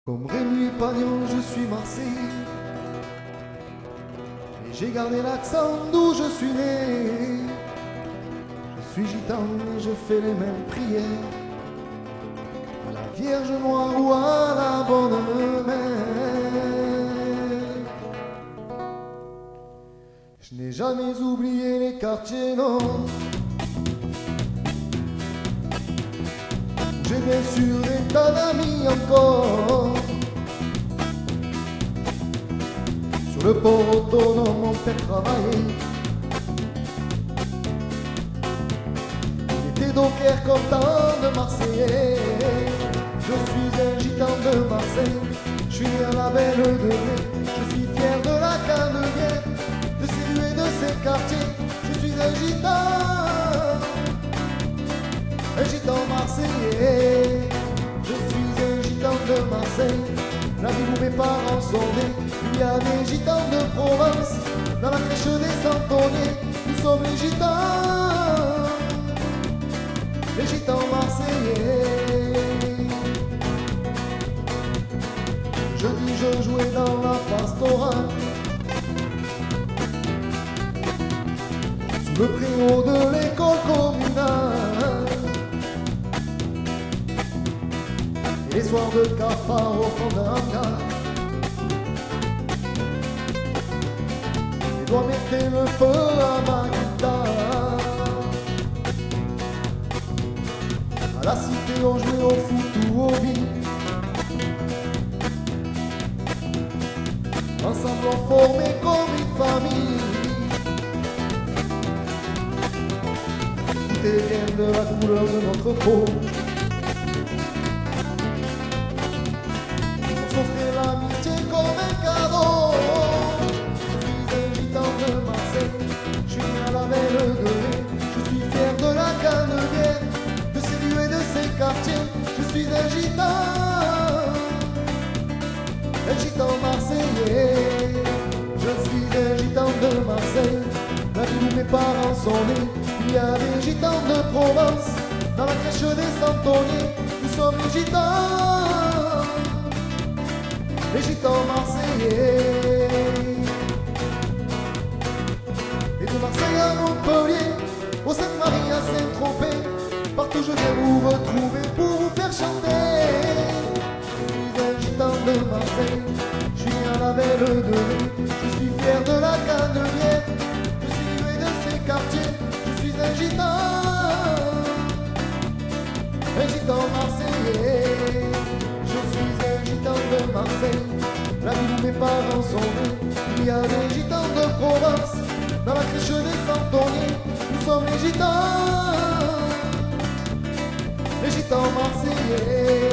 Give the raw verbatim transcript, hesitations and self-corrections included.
Comme Rémi Pagnon, je suis marseillais et j'ai gardé l'accent d'où je suis né. Je suis gitan et je fais les mêmes prières à la Vierge Noire ou à la Bonne Mère. Je n'ai jamais oublié les quartiers, non. J'ai bien sûr des tas d'amis encore. Sur le port autonome, mon père travaillait. Il était docker comme tant de Marseillais. Je suis un gitan de Marseille. Je suis un label de mai. Je suis fier de la Canebière, de ses rues et de ses quartiers. Je suis un gitan, un gitan marseillais. Je suis un gitan de Marseille, la ville où mes parents sont nés. Il y a des gitans de Provence, dans la crèche des Santoniers. Nous sommes les gitans, les gitans marseillais. Jeudi je jouais dans la pastorale, sous le préau de l'école communale. Et les soirs de cafard au fond d'un hangar, les doigts mettaient le feu à ma guitare. À la cité on jouait au foot ou au billes. Ensemble on formait comme une famille. Tout est bien de la couleur de notre peau. On s'offrait l'amitié comme un cadeau. Je suis un gitan de Marseille, je suis à la belle de mai. Je suis fier de la Canebière, de ses rues et de ses quartiers. Je suis un gitan, un gitan marseillais. Je suis un gitan de Marseille, la ville où mes parents sont nés. Il y a des gitans de Provence, dans la crèche des Santoniers. Nous sommes les gitans, les gitans marseillais. Et de Marseille à Montpellier, au Sainte-Marie à Saint-Tropez, partout je viens vous retrouver pour vous faire chanter. Je suis un gitan de Marseille, je suis à la belle de mai. Je suis fier de la Canebière, de ses rues et de ses quartiers. Je suis un gitan, un gitan marseillais. Je suis un gitan de Marseille, la ville où mes parents sont nés. Il y a des gitans de Provence, dans la crèche des Santoniers. Nous sommes les gitans, les gitans marseillais.